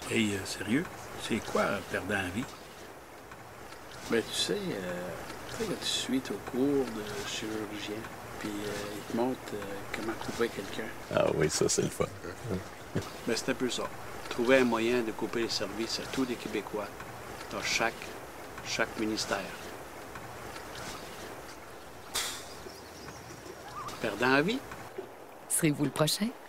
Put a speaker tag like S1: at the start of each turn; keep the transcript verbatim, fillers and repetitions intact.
S1: Hey, euh, sérieux? C'est quoi un perdant à vie?
S2: Ben, tu sais, euh, tu sais, quand tu suis au cours de chirurgien, puis euh, il te montre euh, comment couper quelqu'un.
S3: Ah oui, ça, c'est le fun.
S2: Ben, c'est un peu ça. Trouver un moyen de couper les services à tous les Québécois, dans chaque, chaque ministère. Perdant à vie?
S4: Serez-vous le prochain?